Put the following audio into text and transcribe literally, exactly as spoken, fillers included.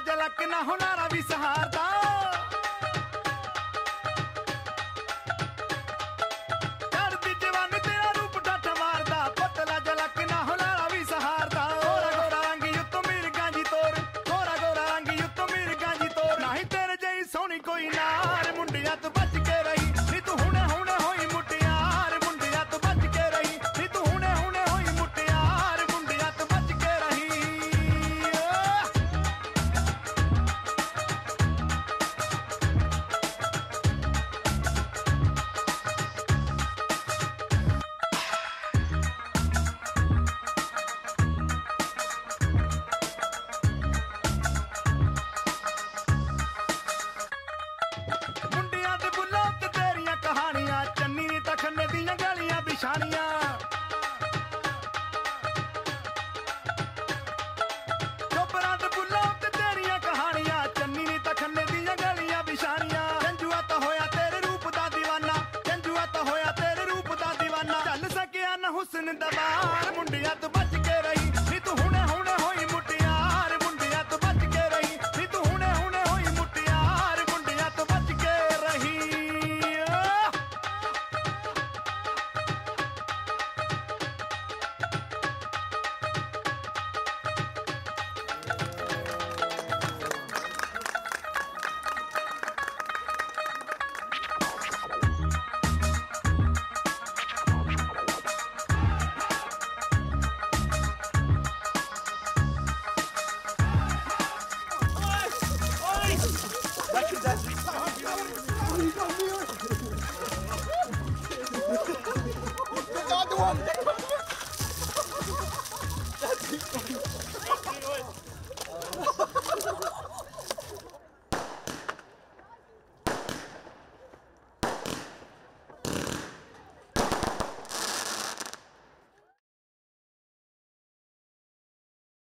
झलक ना हुनारा भी सहारदा चढ़दी जवानी तेरा रूप डट मारदा पतला झलक ना हुनारा भी सहारदा गोरा गोरा रंगी उत्तो मिर्गा जी तोर गोरा गोरा रंगी उत्तो मिर्गा जी तोर नहीं तेरे जई सोनी कोई नार मुंडिया तू बच के रही नी तू हुणे हुणे होई मुटियार मुंडिया तू बच के रही नी तू हुणे हुणे होई मुटियार मुंडिया तू बच के रही मुंडिया दे बुल्लों ते तेरियां कहानियां चन्नी तखने दियां गलियां बिछानियां चोपरां दे बुल्लों ते तेरियां कहानियां चन्नी तखने दियां गलियां बिछानियां जंजुआ तो होया तेरे रूप दा दीवाना जंजुआ तो होया तेरे रूप दा दीवाना चल सकिया ना हुस्न दबार मुंडिया तू बच के रही नी तू हुणे हुणे होई मुटियार मुंडिया तू बच के रही नी तू हुणे हुणे होई मुटियार मुंडिया तू बच के रही Another one!